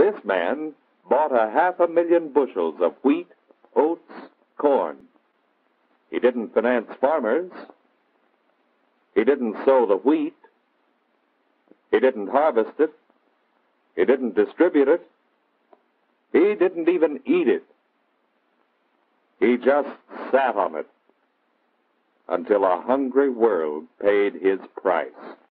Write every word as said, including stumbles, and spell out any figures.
this man bought a half a million bushels of wheat, oats, corn. He didn't finance farmers. He didn't sow the wheat. He didn't harvest it. He didn't distribute it. He didn't even eat it. He just sat on it until a hungry world paid his price.